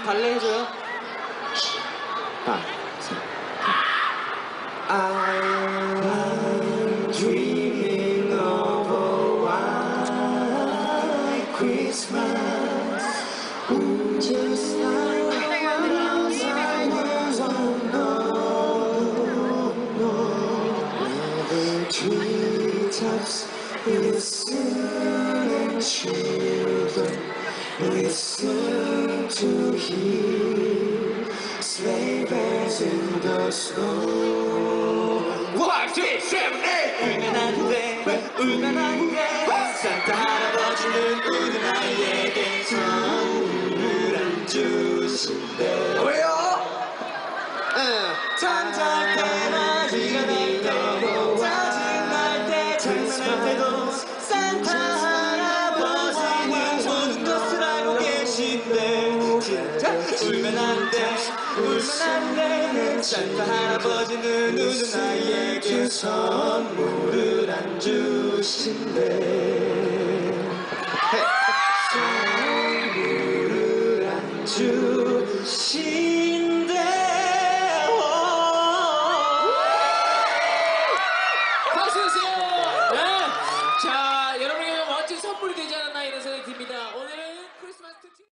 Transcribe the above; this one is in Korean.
발레 해줘요. I'm dreaming of a white Christmas, just like the ones I never know. The treetops listen and children listen to hear sleigh bells in the snow. 1, 2, 3, 8 울면 안 돼, 울면 안 돼. 산타 할아버지는 우는 아이에게 선물을 안 주신대. 왜요? 잠잘 때나 비가 날 때, 짜증날 때, 장난할 때도 산타 할아버지는 오는 것을 알고 계신대. 진짜 울면 안 돼, 울면 안 돼. 산타 할아버지는 우는 아이에게 선물을 안 주신대. 선물을 안 주신대.